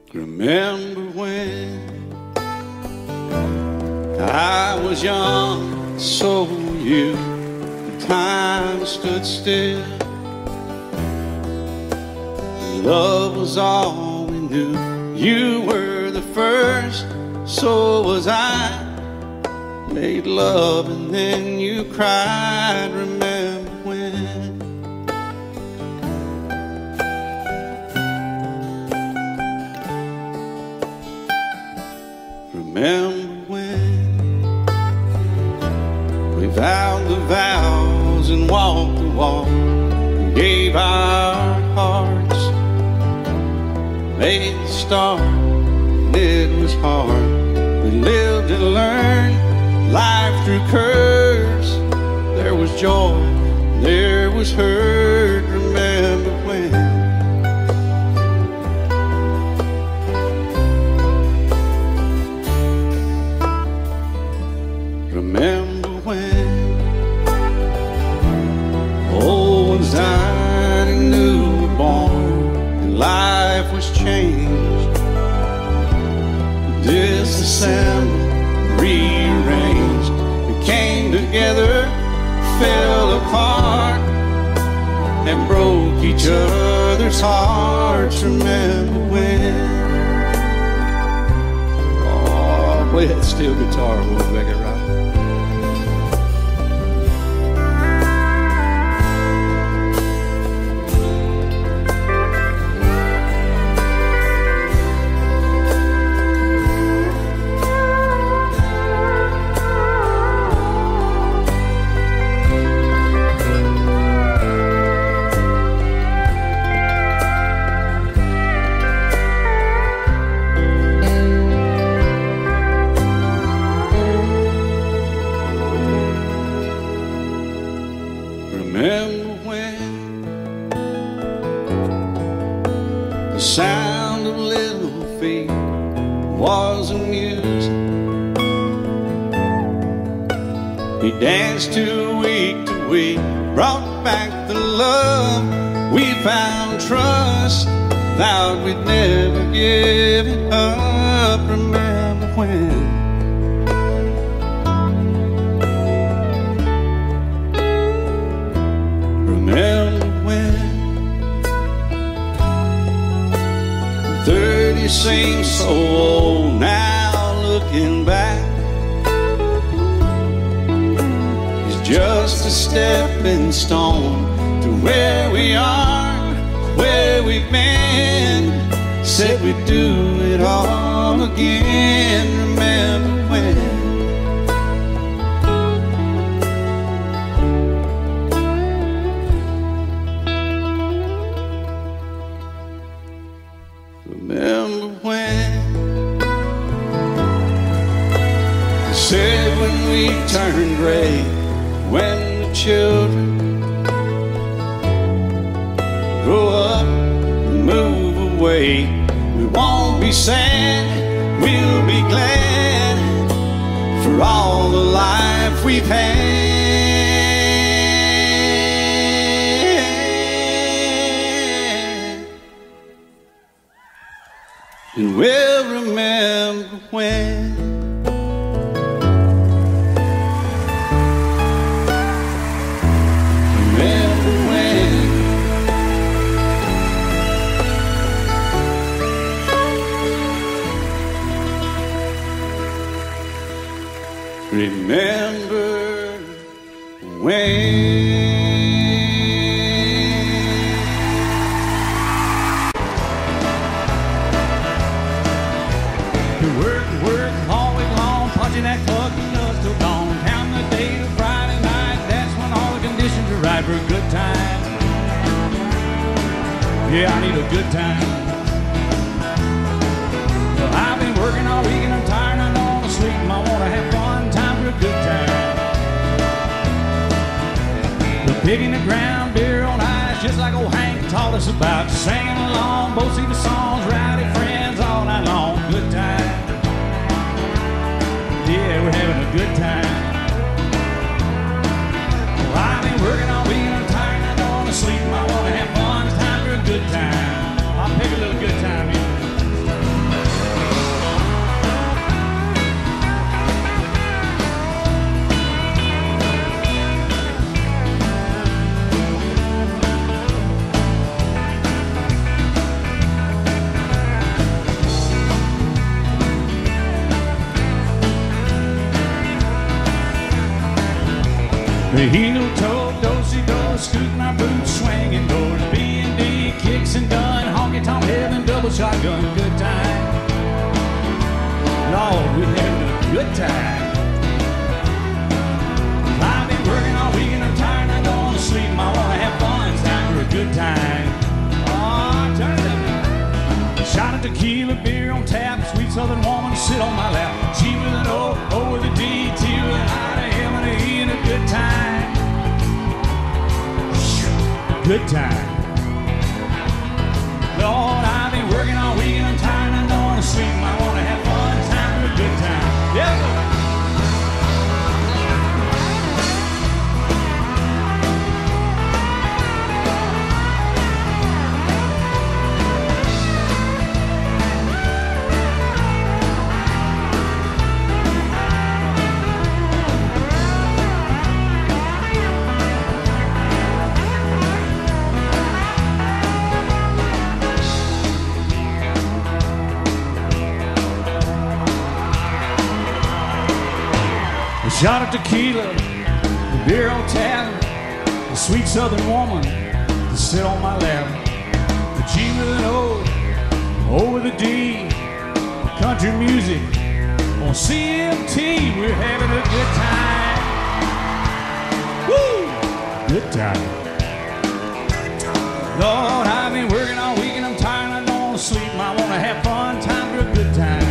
Remember when I was young, so were you. Time stood still. Love was all we knew. You were the first, so was I. Made love and then you cried. Remember when? Remember when we vowed the vows and walked the walk, gave our hearts, made the start, and it was hard. We lived and learned life through curves. There was joy, there was hurt. Remember when? Remember when old ones died and new were born, and life was changed, disassembled, rearranged. We came together, fell apart, and broke each other's hearts. Remember when? Oh, play that steel guitar, we'll make it right. Remember when the sound of little feet was a music we danced to week, brought back the love we found, trust, vowed we'd never give it up. Remember when? Remember when 30 seems so old now, looking back is just a stepping stone to where we are, where we've been. Said we'd do it all again. Remember when? Remember when they said when we turn gray, when the children grow up and move away, we won't be sad, we'll be glad for all the life we've had. And we'll remember when. Remember when. Remember when. That clock and love till dawn, count the day to Friday night. That's when all the conditions are right for a good time. Yeah, I need a good time. Well, I've been working all week and I'm tired and I don't want to sleep. I want to have fun, time for a good time. The pig in the ground, beer on ice, just like old Hank taught us about. Singing along, both see the songs, rowdy friends all night long. Good time. Yeah, we're having a good time. Well, I've been working all week and I'm tired and I don't want to sleep. I want to have fun, it's time for a good time. I'll pick a little good time in. heel toe, do-si-do, scooting our boots, swinging doors, B&D, kicks and done, honky-tonk heaven, double shotgun, good time. Lord, we're having a good time. I've been working all week and I'm tired and I don't want to sleep. I want to have fun, it's time for a good time. Oh, turn it up. Shot of tequila, beer on tap, sweet southern woman sit on my lap. G with an O, O with a D, T with an I, to M and a E, and a good time. Good time. Lord, I've been working all week and I'm tired and I don't want to sleep. I want to have fun, it's time for a good time. Yeah. Shot of tequila, the beer on tap, the sweet southern woman to sit on my lap. The G with an O, O with a D, country music on CMT. We're having a good time. Woo! Good time. Lord, I've been working all week and I'm tired and I don't want to sleep. I want to have fun, time for a good time.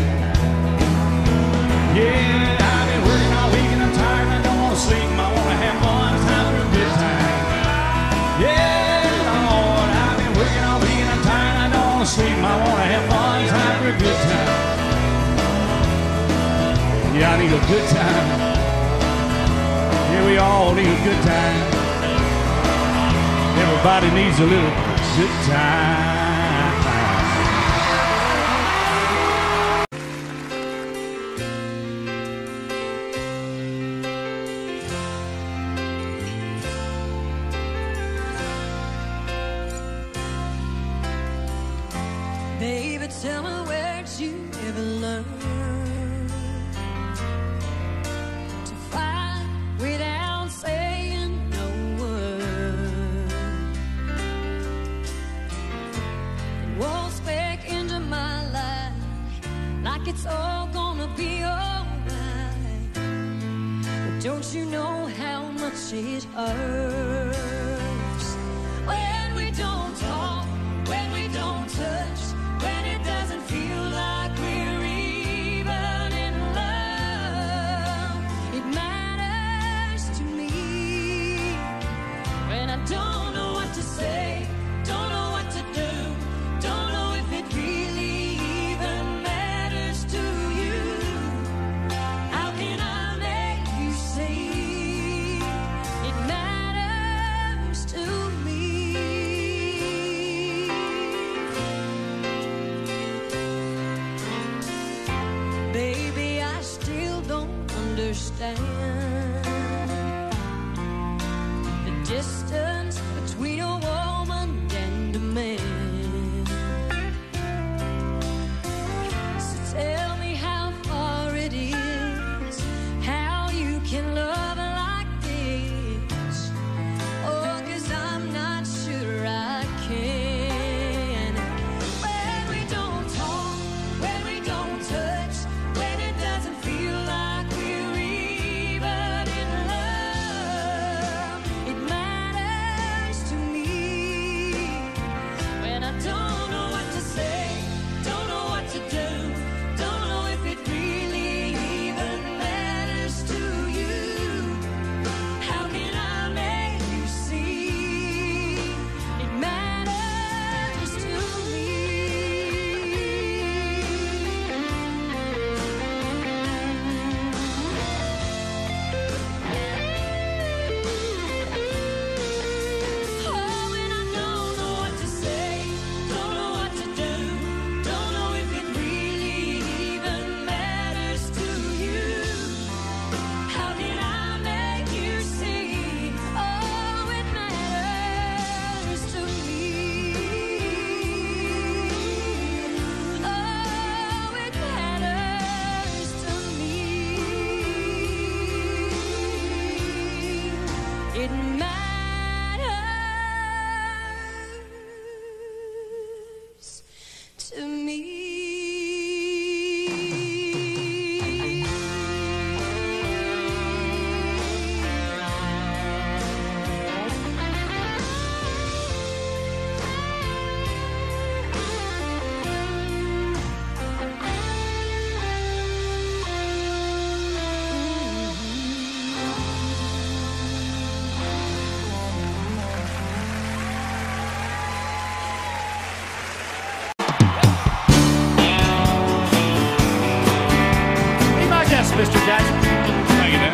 Yeah. Sleep, I want to have fun, it's time for a good time. Yeah, Lord, I've been working all week and I'm tired, I don't want to sleep. I want to have fun, it's time for a good time. Yeah, I need a good time. Yeah, we all need a good time. Everybody needs a little good time. Baby, tell me where'd you ever learn to fight without saying no word, and waltz back into my life like it's all gonna be alright. But don't you know how much it hurts when we don't talk, when we don't touch, when it doesn't feel like we're even in love. It matters to me when I don't know what to say, don't know what to do, don't know if it really even matters to you. How can I make you see it matters? it matters to me. Mr. Jackson. Thank you, man.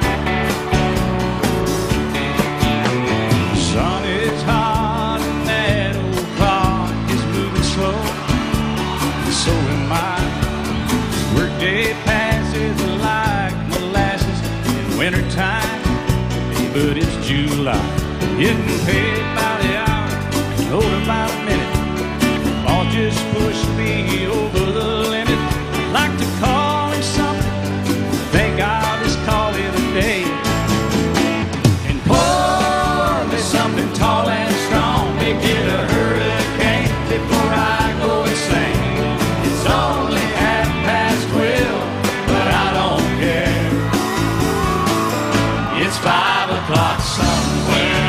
Sun is hot and that old clock is moving slow. So am I. Workday passes like molasses in wintertime. But it's July. Getting paid by the hour, told about a minute. All just pushed me over the limit. I'd like to call him something. Think I'll just call it a day and pour me something tall and strong. Make it a hurricane before I go insane. It's only 12:30, but I don't care. It's 5 o'clock somewhere.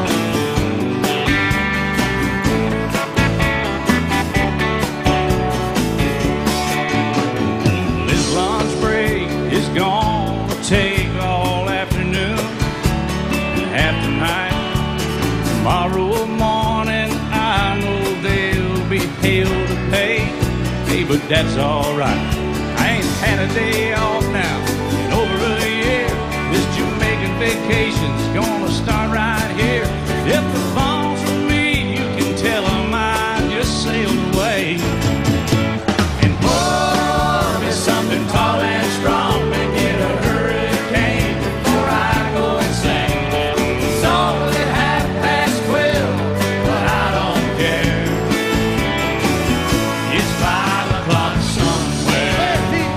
This lunch break is gonna take all afternoon and half the night. Tomorrow morning I know they'll be hell to pay. Hey, but that's alright. I ain't had a day off now in over a year. This Jamaican vacation's gonna start right here. If the phone's for me, you can tell them I just sailed away. And pour me something tall and strong. Make it a hurricane before I go insane. It's only 12:30, but I don't care. It's 5 o'clock somewhere.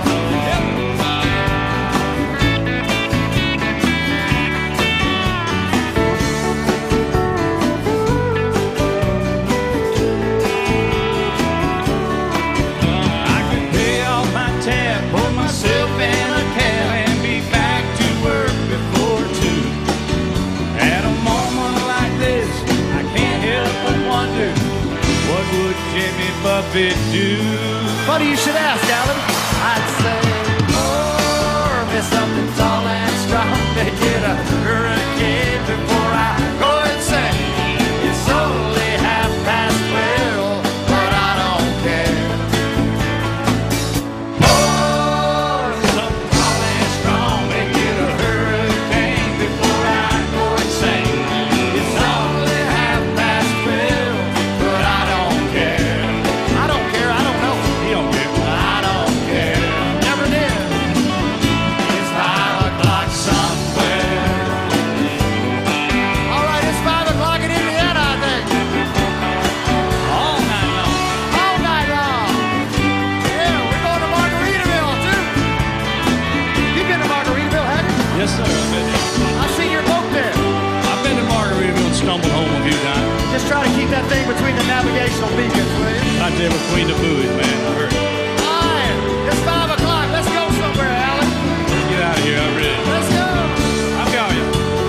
I could pay off my tab, pour myself in a cab, and be back to work before 2. At a moment like this, I can't help but wonder, what would Jimmy Buffett do? Funny you should ask, Alan. I'd say, pour me something tall and strong. Make it a hurricane before I go insane. It's only 12:30, but I don't care. Pour me something tall and strong, make it a hurricane before I go insane. It's only 12:30, but I don't care. I don't care. I don't know. He don't care. I don't care. Never did. It's 5 o'clock somewhere. All right, it's 5 o'clock in Indiana, I think. All night long. All night long. Yeah, we're going to Margaritaville, too. You've been to Margaritaville, haven't you? Yes, sir. I've been there. I've seen your boat there. I've been to Margaritaville and stumbled home a few times. Just try to keep that thing between the navigational beacons, will you? Right there between the buoys, man. I heard. All right, it's 5 o'clock. Let's go somewhere, Alan. Let's get out of here. I'm ready. Let's go. I'll call you.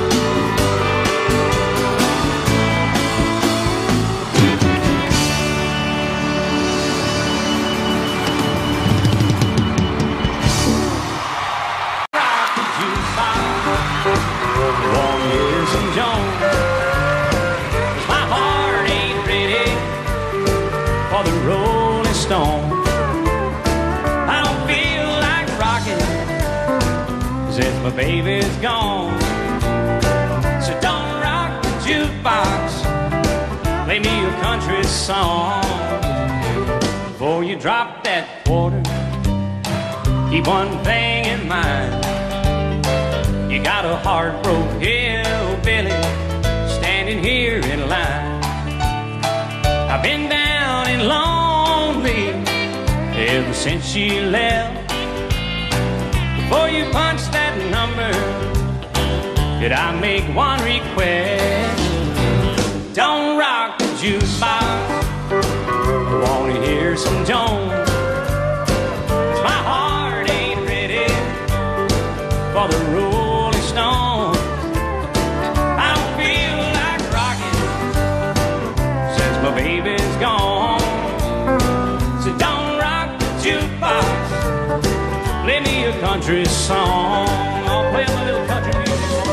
Warm years and Jones. My heart ain't ready for the Rolling Stone. I don't feel like rocking since my baby's gone. So don't rock the jukebox, play me a country song. Before you drop that quarter, keep one thing in mind. You got a heart-broke hillbilly standing here in line. I've been down and lonely ever since she left. Before you punch that number, Did I make one request? Don't rock the jukebox. I wanna hear some Jones. My heart ain't ready for the Rolling Stones. I don't feel like rocking since my baby's gone. So don't rock the jukebox. Play me a country song. I'll play my little country music.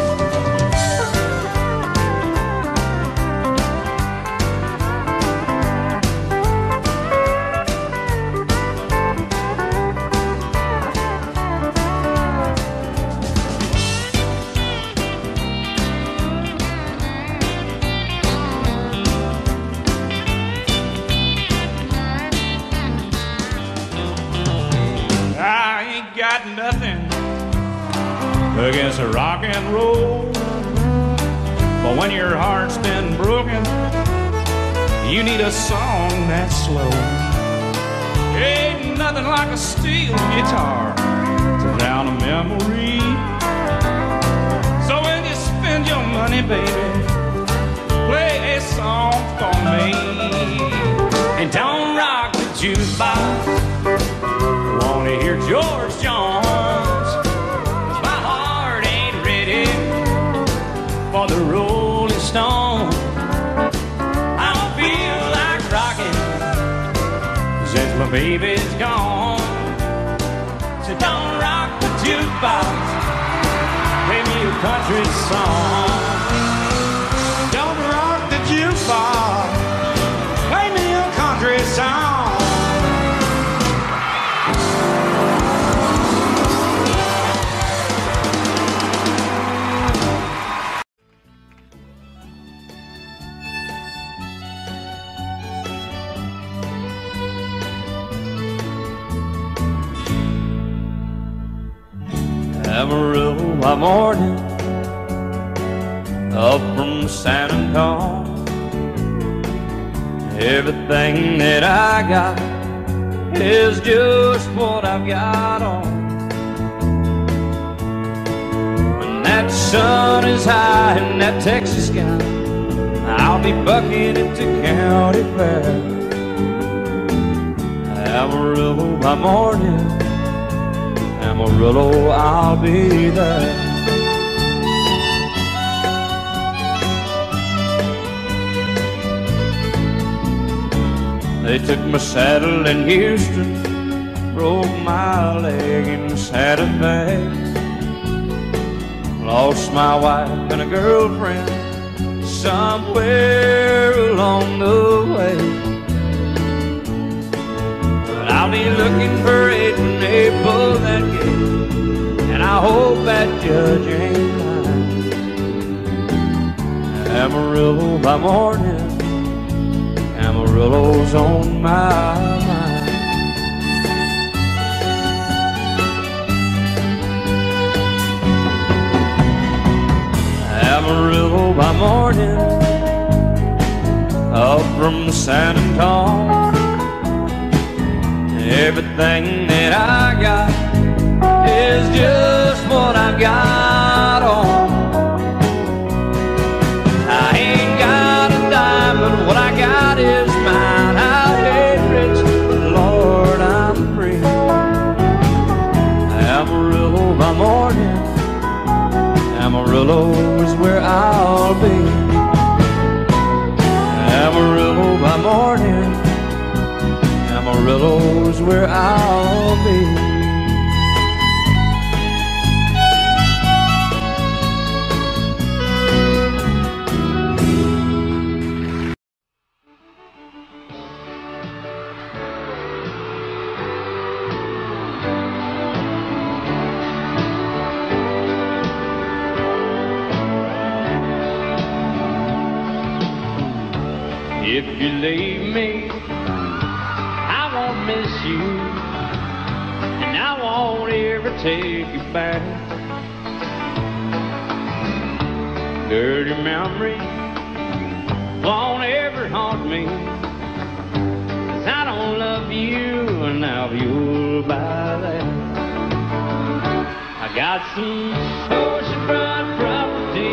Got nothing against a rock and roll, but when your heart's been broken, you need a song that's slow. Ain't nothing like a steel guitar to drown a memory. So when you spend your money, baby, play a song for me. And don't rock the jukebox. Wanna hear George Jones, 'cause my heart ain't ready for the Rolling Stones. I don't feel like rocking since my baby's gone. So don't rock the jukebox, play me a country song. Don't rock the jukebox, play me a country song. Amarillo by morning, up from San Antonio. Everything that I got is just what I've got on. When that sun is high in that Texas sky, I'll be bucking it to County Fair. Amarillo by morning, Amarillo, I'll be there. They took my saddle in Houston, broke my leg in Santa Fe. Lost my wife and a girlfriend somewhere along the way. I'll be looking for it when they pull that gate, and I hope that judge ain't lying. Amarillo by morning, Amarillo's on my mind. Amarillo by morning, up from San Antonio. Everything that I got is just what I've got on. I ain't got a dime, but what I got is mine. I ain't rich, but Lord, I'm free. Amarillo by morning, Amarillo is where I'll be. Amarillo by morning, Amarillo's where I'll be. If you leave me, I won't miss you, and I won't ever take you back. Dirty memory won't ever haunt me, 'cause I don't love you, and now you'll buy that. I got some oceanfront property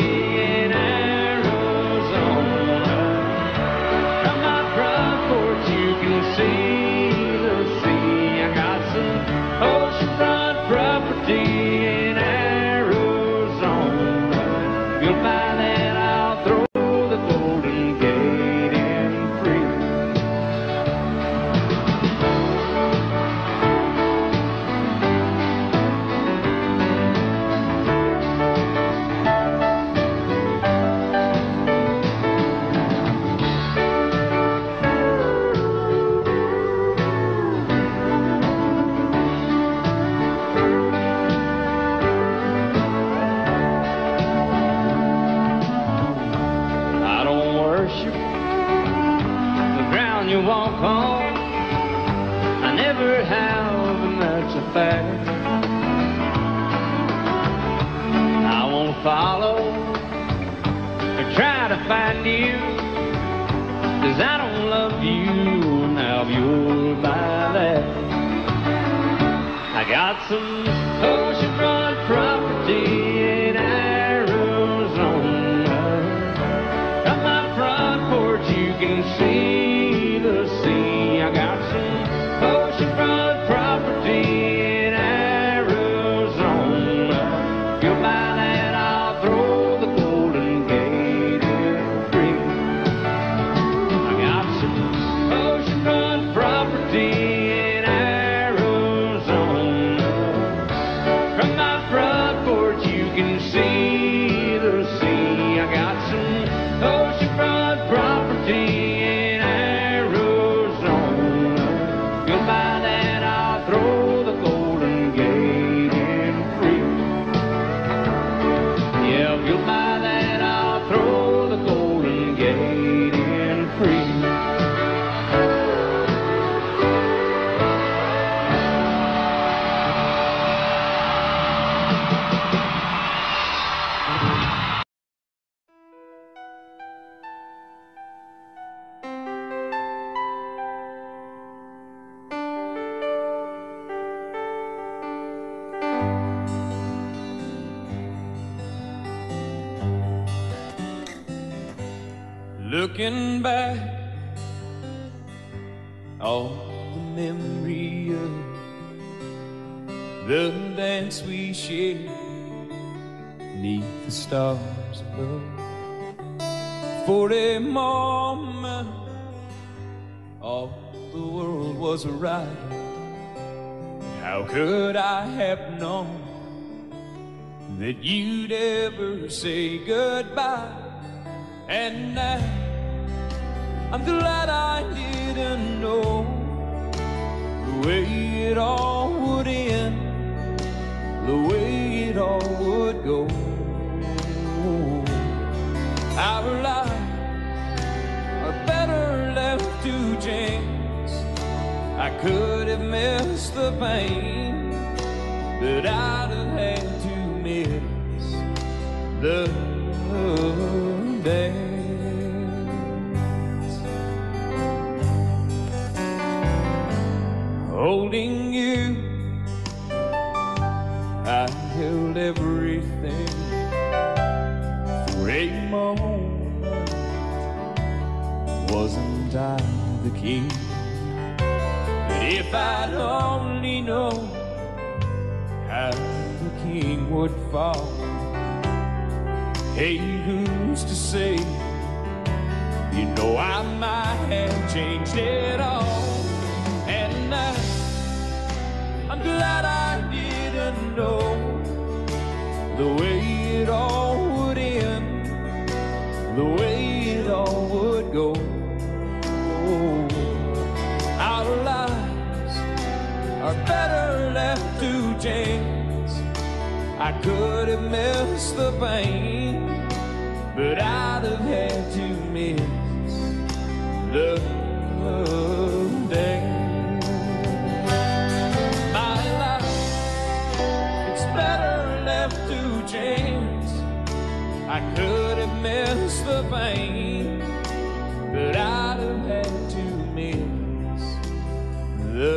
when you walk home, I never have, and that's a fact. I won't follow or try to find you, 'cause I don't love you now you're by that. I got some oceanfront property in Arizona. From my front porch you can see the sea. I got some oceanfront property in Arizona. If you'll buy that, I'll throw the Golden Gate in free. I got some oceanfront property in Arizona. From my front porch you can see the sea. I got some oceanfront property in Arizona. If you'll buy that, I'll throw the Golden Gate in free. Yeah, if you'll buy that, I'll throw the Golden Gate in free. Looking back, all the memory of the dance we shared neath the stars above. For a moment, all the world was right. How could I have known that you'd ever say goodbye? And now I'm glad I didn't know the way it all would end, the way it all would go. Our lives are better left to chance. I could have missed the pain, but I'd have had to miss the dance. Holding you, I held everything for a moment. Wasn't I the king? But if I'd only known how the king would fall. Hey, who's to say? You know I might have changed it all. And I'm glad I didn't know the way it all would end, the way it all would go. Our lives are better left to chance. I could have missed the pain, but I'd have had to miss the day. My life, it's better left to chance. I could have missed the pain, but I'd have had to miss the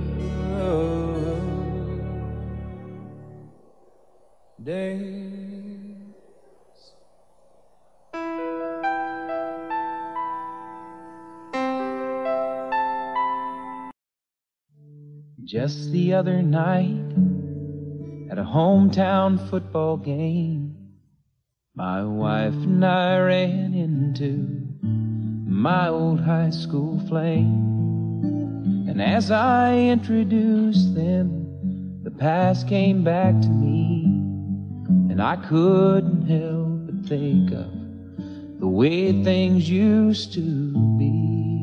days. Just the other night, at a hometown football game, my wife and I ran into my old high school flame. And as I introduced them, the past came back to me, and I couldn't help but think of the way things used to be.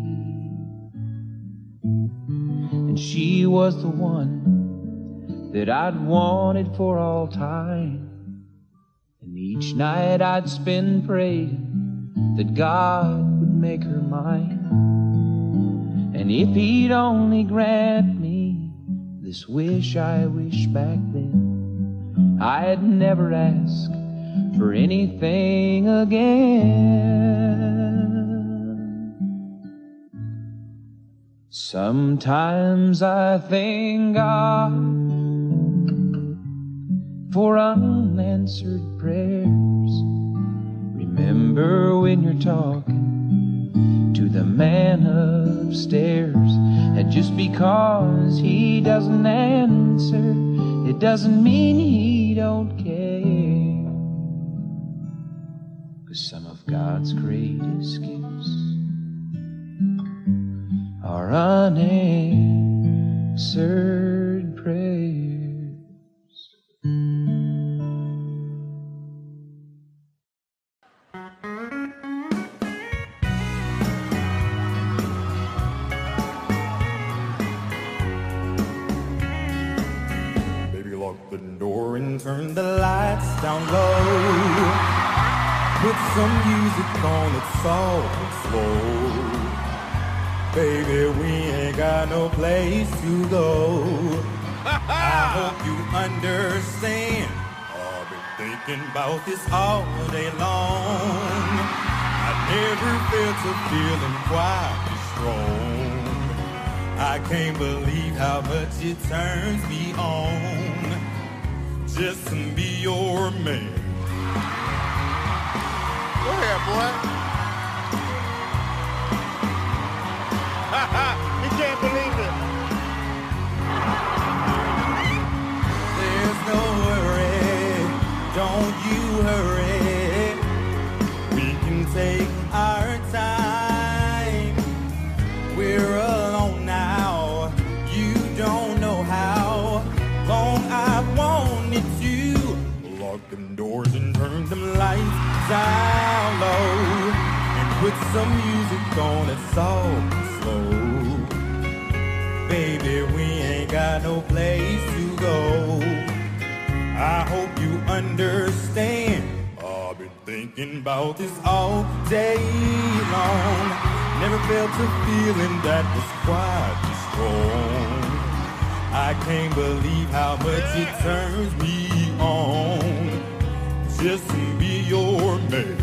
And she was the one that I'd wanted for all time. And each night I'd spend praying that God would make her mine. And if he'd only grant me this wish I wish back then, I'd never ask for anything again. Sometimes I thank God for unanswered prayers. Remember when you're talking to the man upstairs, and just because he doesn't answer, it doesn't mean he don't care. 'Cause some of God's greatest gifts are unanswered prayers. Turn the lights down low. Put some music on it soft and slow. Baby, we ain't got no place to go. I hope you understand. I've been thinking about this all day long. I never felt a feeling quite this strong. I can't believe how much it turns me on just to be your man. Go ahead, boy. He can't believe it. There's no worry, don't you hurry. We can take our time. We're alone now. You don't know how long I've wanted to lock them doors and turn them lights down low and put some music on it soft and slow. Baby, we ain't got no place to go. I hope you understand. I've been thinking about this all day long. Never felt a feeling that was quite this strong. I can't believe how much it turns me on just to be your man.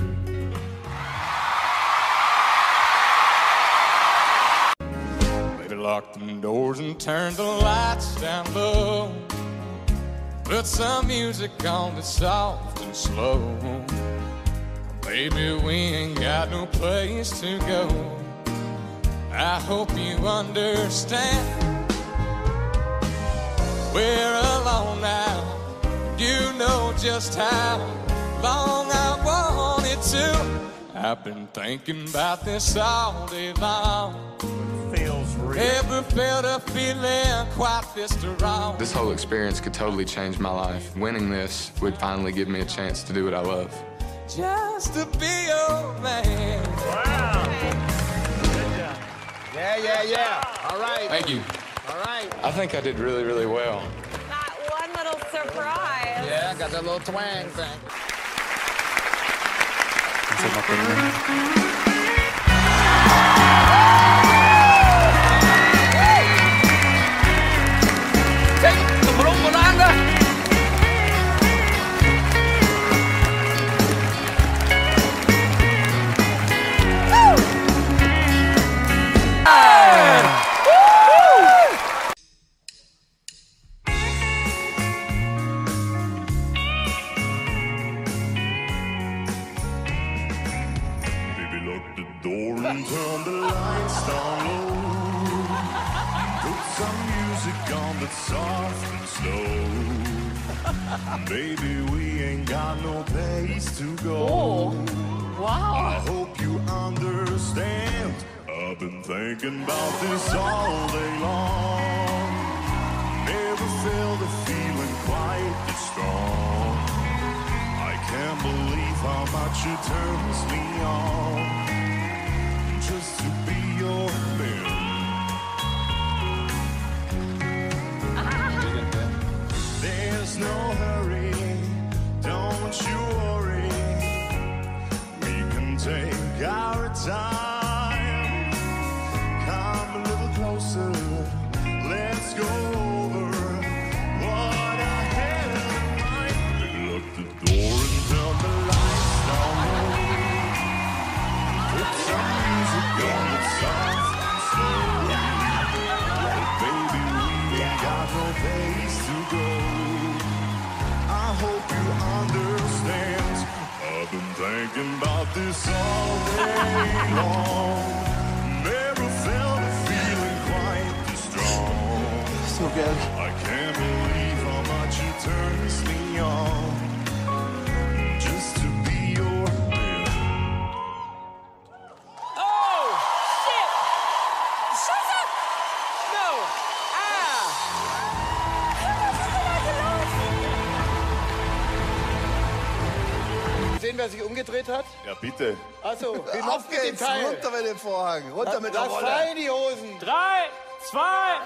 Baby, lock them doors and turn the lights down low. Put some music on that's soft and slow. Baby, we ain't got no place to go. I hope you understand. We're alone now. You know just how long I wanted to. I've been thinking about this all day long. Feels real. Ever felt a feeling quite this strong? This whole experience could totally change my life. Winning this would finally give me a chance to do what I love. Just to be your man. Wow. Good job. Yeah. All right. Thank you. All right. I think I did really, really well. That one little surprise. Yeah, got that little twang thing. Turn the lights down low. Put some music on that's soft and slow. Baby, we ain't got no place to go. Wow. I hope you understand. I've been thinking about this all day long. Never felt a feeling quite this strong. I can't believe how much it turns me on just to be your man. There's no hurry, don't you worry. We can take our time. Come a little closer. Thinking about this all day long. Never felt a feeling quite this strong. So good. I can't believe how much it turns me on just to be your man. Oh, shit! Shut up! No! Sehen, wer sich umgedreht hat? Ja, bitte. Achso, Auf geht's, runter mit dem Vorhang, runter mit der Lass Rolle. frei die Hosen. 3, 2.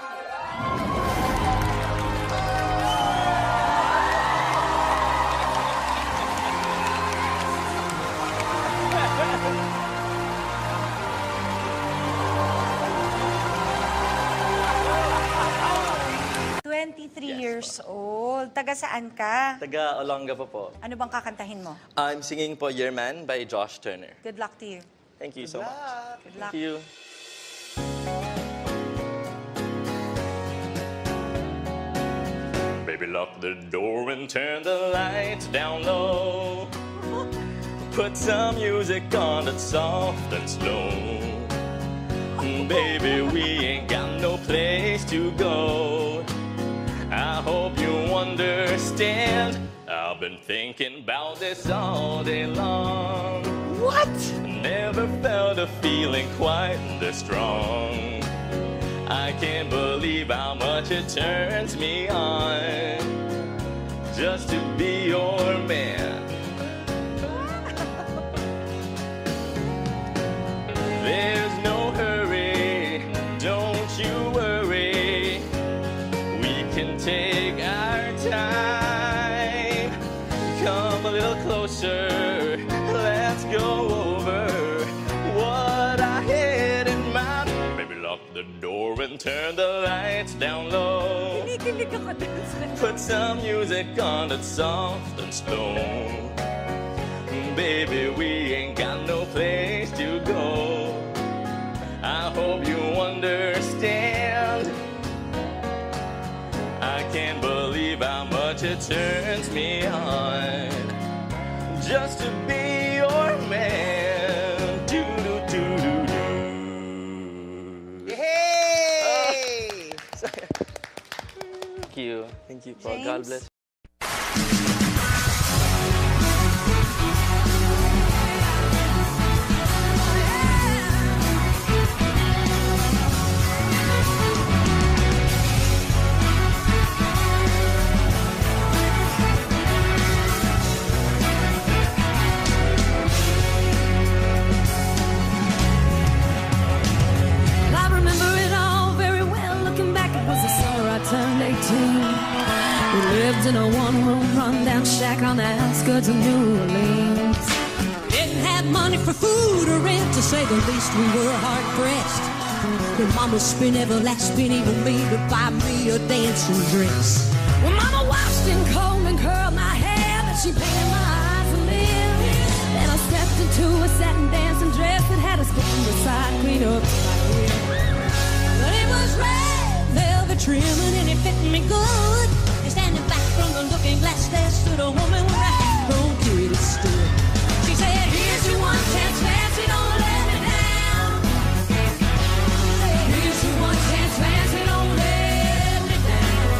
Years old. Taga saan ka? Taga Olonga po. Ano bang kakantahin mo? I'm singing po Your Man by Josh Turner. Good luck to you. Thank you so much. Good luck. Thank you. Baby, lock the door and turn the lights down low. Put some music on that's soft and slow. Baby, we ain't got no place to go. I hope you understand. I've been thinking about this all day long. What? Never felt a feeling quite this strong. I can't believe how much it turns me on just to be your man. There's no hurry, don't you worry. We can take our time. Come a little closer, let's go over what I had in mind. Baby, lock the door and turn the lights down low. Put some music on that's soft and slow. Baby, we ain't got no place to go. I hope you understand. I can't believe how much it turns me on just to be your man. Do do do do do. Hey! Thank you. Thank you, Paul. God bless. Turned 18. We lived in a one-room rundown shack on the outskirts of New Orleans. We didn't have money for food or rent, to say the least. We were hard-pressed. When Mama spent every last penny for me to buy me a dancing dress. When Mama washed and combed and curled my hair, and she painted my eyes a little. Then I stepped into a satin dancing dress that had a skin beside clean up my hair. But it was red velvet trimming and it fit me good. And standing back from the looking glass, there stood a woman with a hat-grown kid stood. She said, here's your one chance, fancy, don't let me down. Here's your one chance, fancy, don't let me down.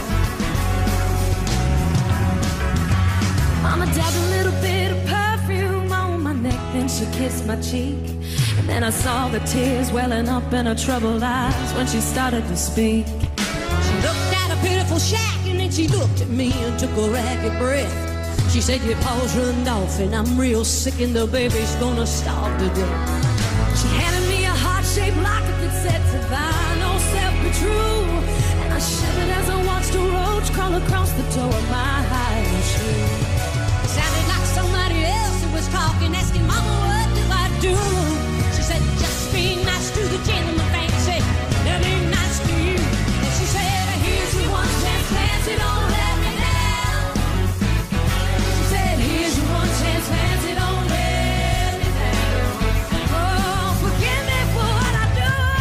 Mama dabbed a little bit of perfume on my neck, then she kissed my cheek. And then I saw the tears welling up in her troubled eyes when she started to speak. She looked at a pitiful shack and then she looked at me and took a ragged breath. She said, your paws runned off and I'm real sick and the baby's gonna starve to death. She handed me a heart-shaped locket that said, survive, no self, be true. And I shivered as I watched a roach crawl across the toe of my high shoe. It sounded like somebody else who was talking, asking, Mama, what do I do? She said, just be nice to the gentleman, fancy. They'll be nice to you. And she said, here's your one chance, fancy, don't let me down. She said, here's your one chance, fancy, don't let me down. Oh, forgive me for what I do.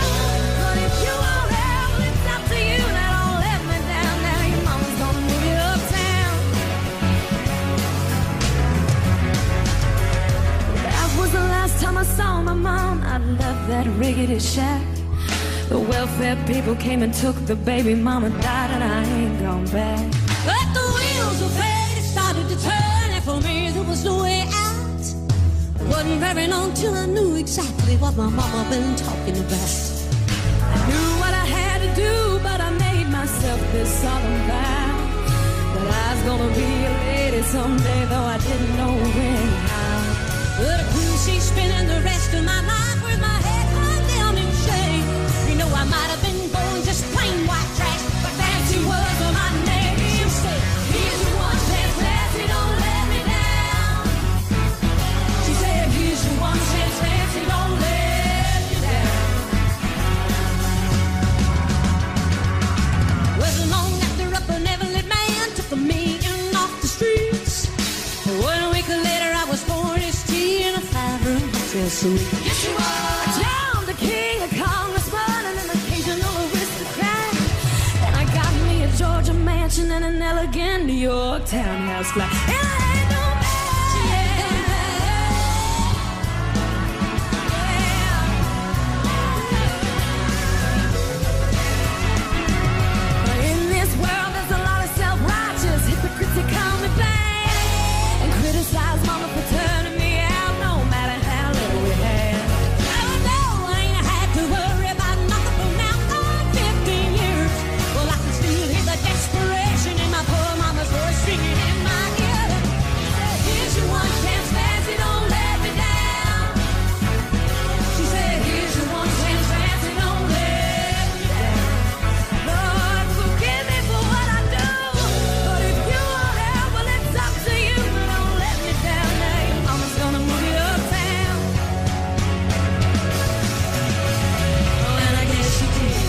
rickety shack. The welfare people came and took the baby, mama died, and I ain't gone back. But the wheels of fate started to turn, and for me there was no way out. Wasn't very long till I knew exactly what my mama been talking about. I knew what I had to do, but I made myself this solemn vow that I was gonna be a lady someday, though I didn't know when and how. But a cruise she's spending the rest of my life with my head hung down in shame. You know I might have been born just plain white trash, but Nancy was my name. She said, here's your one chance, Nancy, don't let me down. She said, here's your one chance, Nancy, don't let me down. Wasn't long after up an Everett man took a million off the streets. 1 week later I was born as tea in a 5-room hotel suite. Yes, you are. John the King, a congressman, and an occasional aristocrat. And I got me a Georgia mansion and an elegant New York townhouse flat. And I ain't no man. In this world there's a lot of self-righteous hypocrites that call me bad and criticize mama for turning me out, no matter how little we had. I know I ain't had to worry about nothing from now on 15 years. Well, I can still hear the desperation in my poor mama's voice singing in my ear. Here's your one chance, Nancy, don't let me down. She said, here's your one chance, Nancy, don't let me down. Lord, forgive me for what I do, but if you want help, well, it's up to you. Don't let me down now, your mama's gonna move you uptown. Oh, and I guess she did.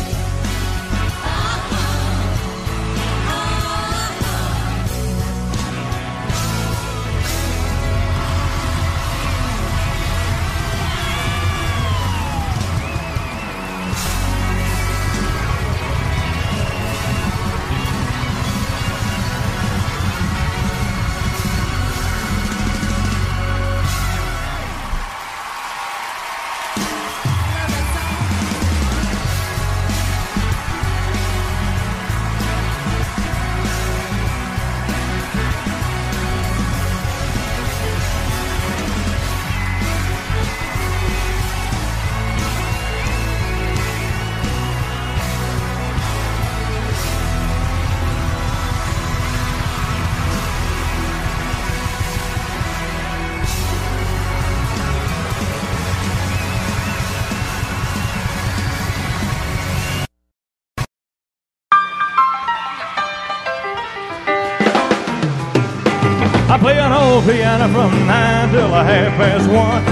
I play an old piano from 9 till 1:30.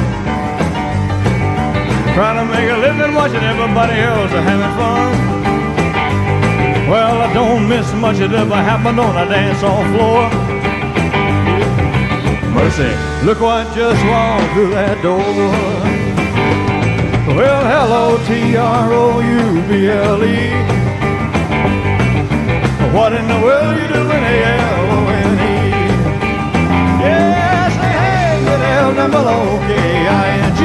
Trying to make a living watching everybody else having fun. Well, I don't miss much that ever happened on a dance hall floor. Mercy, look what just walked through that door. Well, hello, T-R-O-U-B-L-E. What in the world you doing, A-L-O-N-E? Yeah, say hey, good L-double-O-K-I-N-G.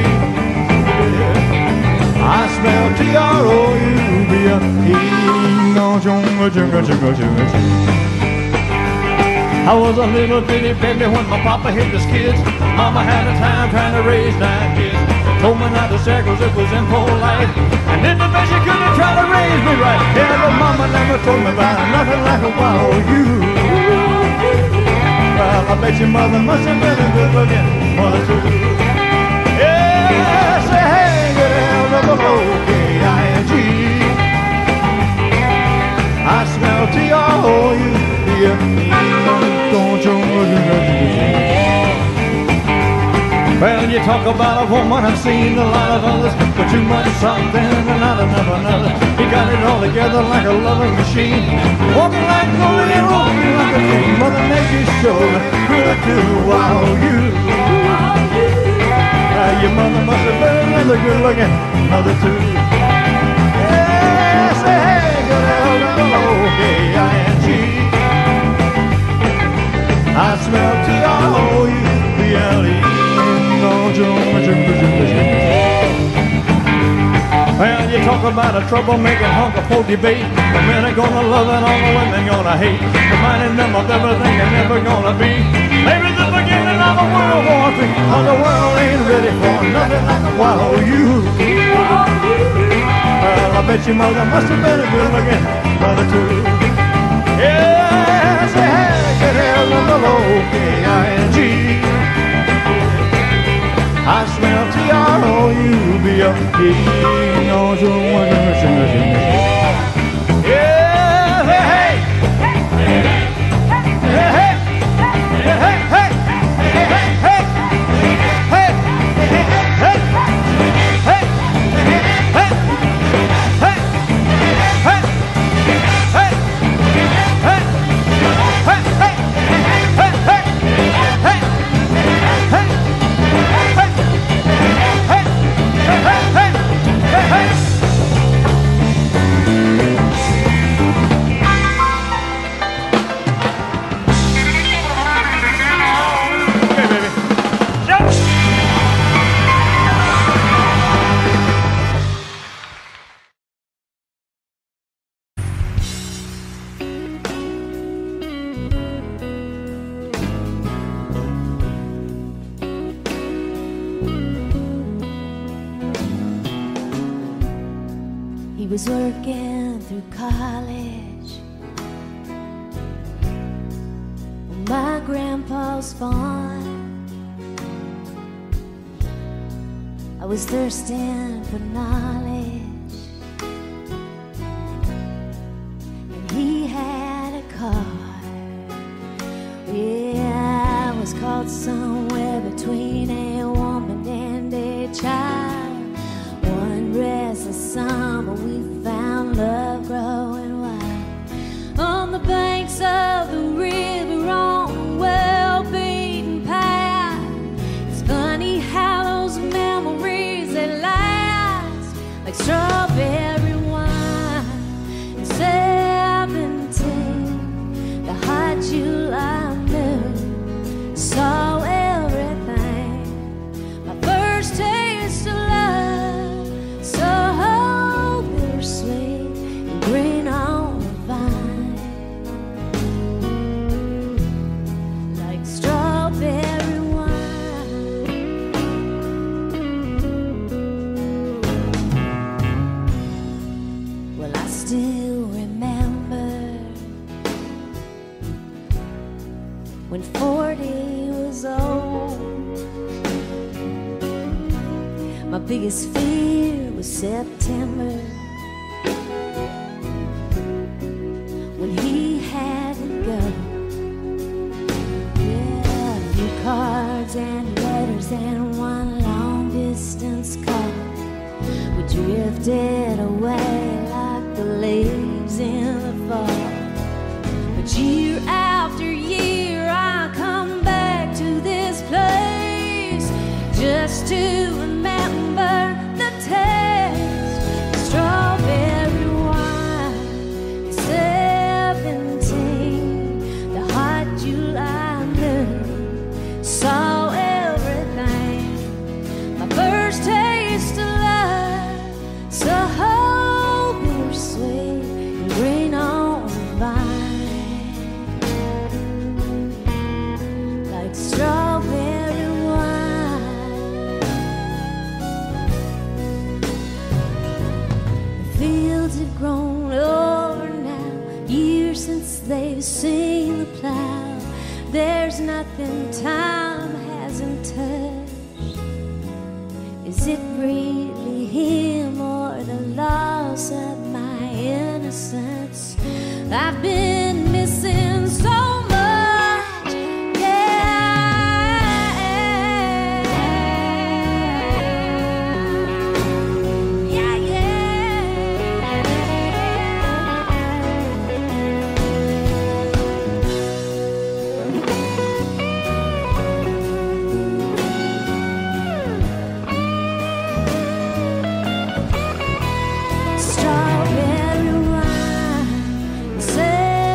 I smell T-R-O-U-B-L-E. I was a little bitty baby when my papa hit the skids. Mama had a time trying to raise 9 kids. Told me not to share 'cause it was impolite. And then the best she couldn't try to raise me right. Yeah, but mama never told me about nothing like a wild you. Well, I bet your mother must have been a good looking mother too. Yeah, say hey, good L-double-O-K-I-N-G. I smell T-R-O-U-B-L-E. Well, you talk about a woman, I've seen a lot of others, but too much something and not enough another. He got it all together like a loving machine, walking like gold and walking like a dream. Mother Nature's sure good to wow you. Your mother must have been another good looking mother too. Yeah, say hey, good L-double-O-K-I-N-G. I smell T-R-O-U-B-L-E. about a troublemaking hunk of folk debate. The men are gonna love and all the women gonna hate. Reminding them of everything they're never gonna be. Maybe the beginning of a World War III. Cause the world ain't ready for nothing like a wild youth. Well, I bet your mother must have been a good looking mother too. Yeah, she had a good hair on the L-O-K-I-N-G. I smell T-R-O-U-B-O-E. Knows you're working with singers in me. Yeah, hey, hey. Hey, hey. Hey, hey, hey. Hey, hey, hey. Hey, hey, hey. Hey, hey. He was working through college on my grandpa's farm. I was thirsting for knowledge, and he had a car. Yeah, I was caught somewhere between a woman and a child. One restless summer we found love growing wild on the banks of the river on a well-beaten path. It's funny how those memories, they last like strawberry wine. At 17, the hot July moon saw everything. My first taste of love, so bittersweet and green on the vine, like strawberry wine. Well, I still remember when 40 was old. My biggest fear was September, when he had to go. Yeah, a few cards and letters and one long distance call. We drifted away like the leaves in the fall. But year after year I come back to this place just to remember the taste of strawberry wine. 17, the hot July moon saw everything. My first taste of love, so bittersweet and green on the vine, like strawberry wine. The fields have grown over now, years since they've seen the plow. There's nothing time hasn't touched. Is it really him or the loss of my innocence? I've been missing so much, yeah, yeah, strawberry wine, 17,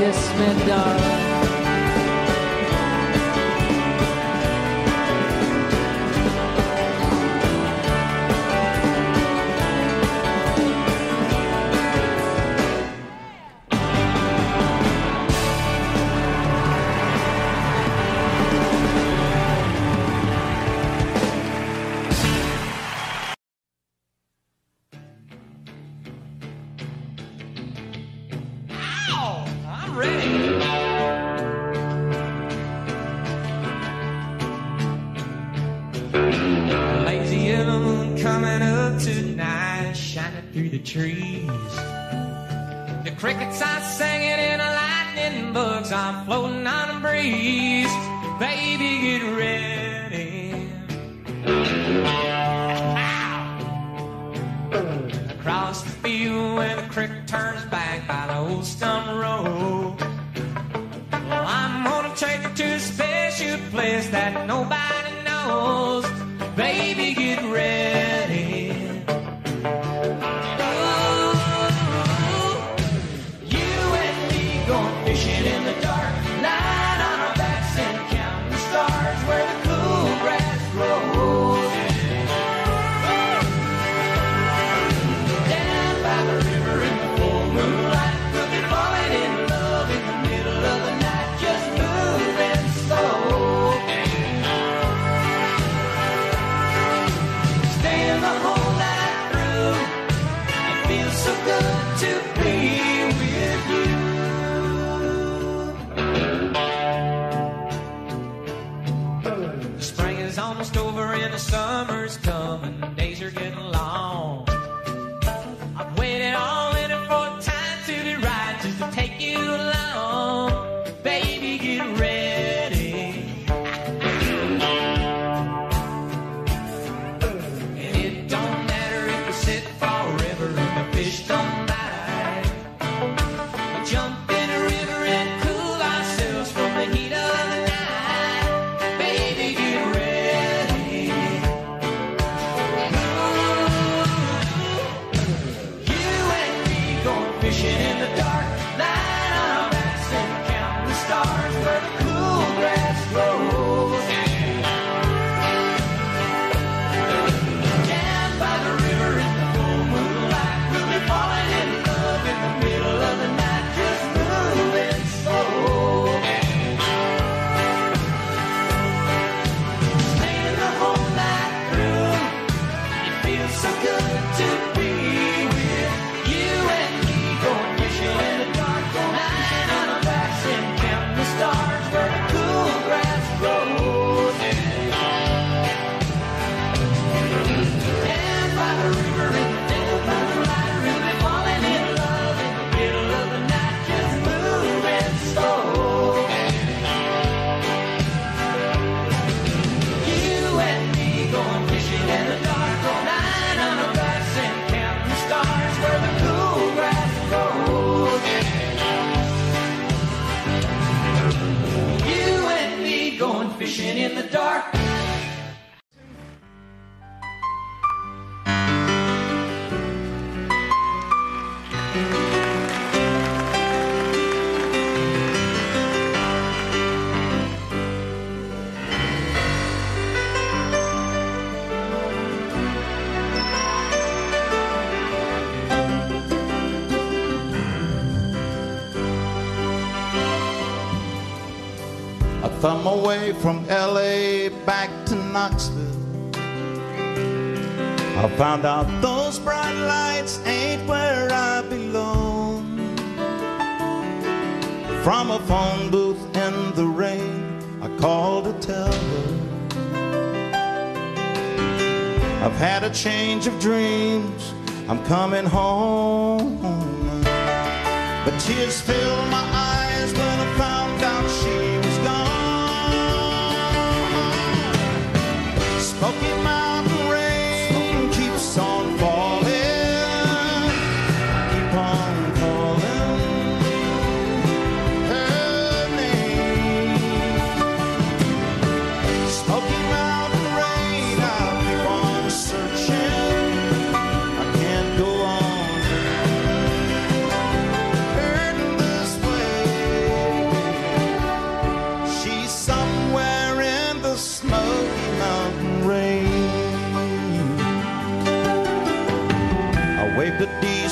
kiss me, darling. Lazy yellow moon coming up tonight, shining through the trees. The crickets are singing and the lightning bugs are floating on the breeze. Baby, get ready. Across the field where the creek turns back by the old stump road. Well, I'm gonna take her to a special place that nobody knows. Baby, get ready. Ooh, you and me going fishing in the dark, lying on our backs and counting the stars where the cool grass grows. Down by the river in the full moonlight, we'll be falling in love in the middle of the night, just moving slow. Staying the whole night through, it feels so good to be with you. The spring is almost over and the summer's coming, days are getting long. I've waited all in it for time to be right, just to take you along. Baby, get ready. And it don't matter if we sit forever and the fish don't bite. We jump in the river and cool ourselves from the heat of the night. Baby, get ready. Ooh, you and me going fishing in the dark, lying on our backs and counting the stars where the cool grass grows. Down by the river in the full moonlight, we'll be falling in love in the middle of the night, just moving slow. Staying the whole night through, it feels so good to be with you and me going fishing in the dark, lying on our backs and counting the stars where the cool grass grows. Down by the river in the full moonlight, we'll be falling in love in the middle of the night, just moving slow. You and me going fishing in the dark, lying on our backs and counting the stars where the cool grass grows. You and me going fishing in the dark. I thumb away from LA back to Knoxville. I found out those bright lights ain't where I belong. From a phone booth in the rain, I called to tell her I've had a change of dreams, I'm coming home. But tears filled my eyes when I found out she was gone. Smoky Mountain rain keeps on falling. Keep on calling her name. Smoky Mountain rain, I'll keep on searching. I can't go on hurting this way.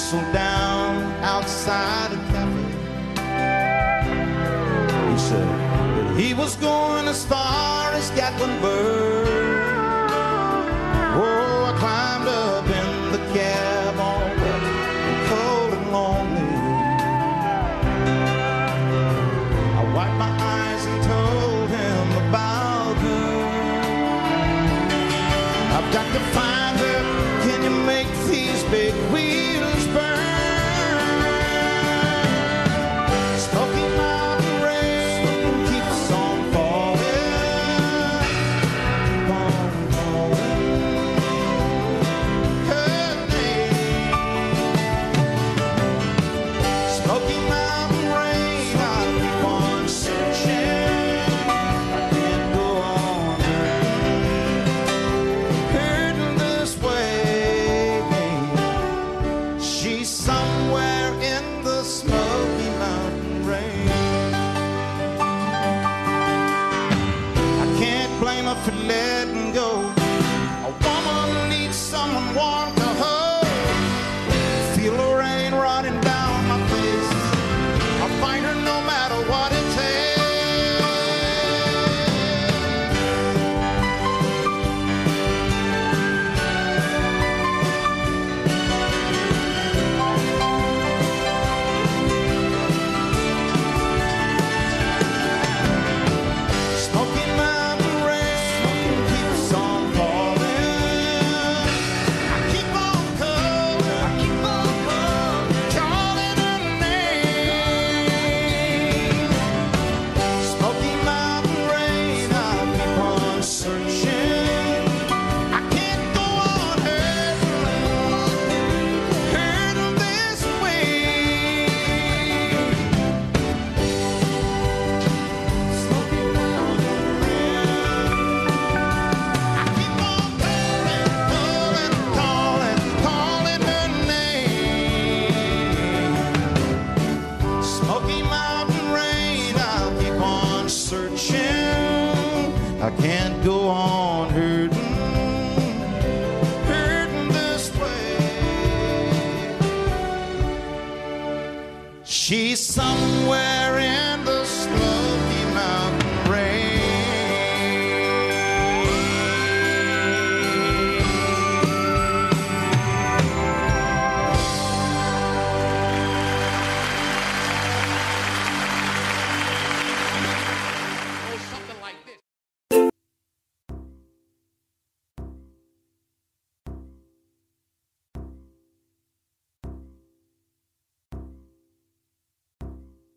whistled down outside a cafe. He said that he was going as far as Gatlinburg. Oh, I climbed up in the cab all wet and cold and lonely. I wiped my eyes and told him about her. I've got to find her. Can you make these big wheels burn? Smoky Mountain rain keeps on falling, on falling. Her name, Smoky Mountain rain. I'll keep on searching. I can't go on hurting this way. She's somewhere in the Smoky Mountain rain. I can't blame her for letting go. A woman needs someone warm to hold. Feel the rain running down my face. I'll find her no matter what it takes. Smoky Mountain rain keeps on falling. I keep on calling, calling her name. Smoky Mountain rain, I'll keep on searching. I can't go on hurting this way. Smoky Mountain rain. I keep on calling her name. Smoky Mountain rain, I'll keep on searching. I can't go on hurting this way. She's somewhere in the slow